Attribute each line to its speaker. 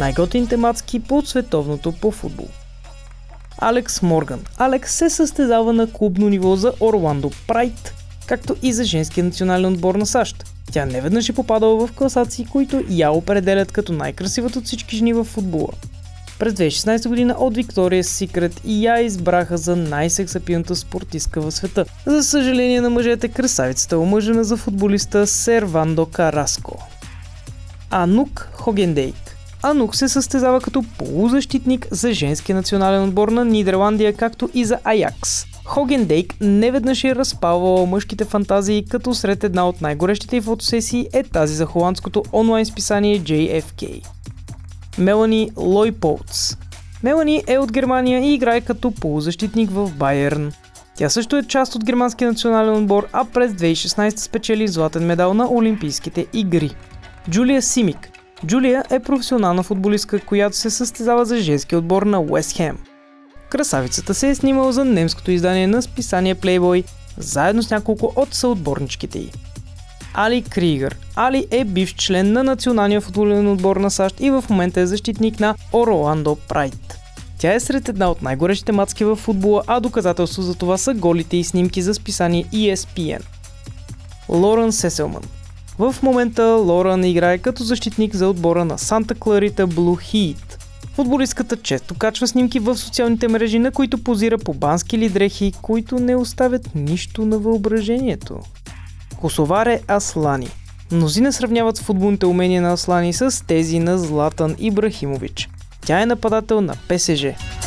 Speaker 1: най-готините мацки по световното по футбол. Алекс Морган. Алекс се състезава на клубно ниво за Орландо Прайд, както и за женския национален отбор на САЩ. Тя неведнъж е попадала в класации, които я определят като най-красивата от всички жени в футбола. През 2016 година от Victoria's Secret и я избраха за най-сексапилната спортистка в света. За съжаление на мъжете, красавицата е омъжена за футболиста Сервандо Караско. Анук Хогендейк. Анук се състезава като полузащитник за женския национален отбор на Нидерландия, както и за Аякс. Хогендейк неведнъж е разпалвала мъжките фантазии, като сред една от най-горещите фотосесии е тази за холандското онлайн списание JFK. Мелани Лойполц. Мелани е от Германия и играе като полузащитник в Байерн. Тя също е част от германския национален отбор, а през 2016 спечели златен медал на Олимпийските игри. Джулия Симик. Джулия е професионална футболистка, която се състезава за женския отбор на Уест Хем. Красавицата се е снимала за немското издание на списание Playboy, заедно с няколко от съотборничките й. Али Кригър. Али е бивш член на националния футболен отбор на САЩ и в момента е защитник на Орландо Прайд. Тя е сред една от най-горещите мацки в футбола, а доказателство за това са голите и снимки за списание ESPN. Лоран Сеселман. В момента Лоран играе като защитник за отбора на Санта Кларита Блу Хит. Футболистката често качва снимки в социалните мрежи, на които позира по бански или дрехи, които не оставят нищо на въображението. Косоваре Аслани. Мнозина сравняват футболните умения на Аслани с тези на Златан Ибрахимович. Тя е нападател на ПСЖ.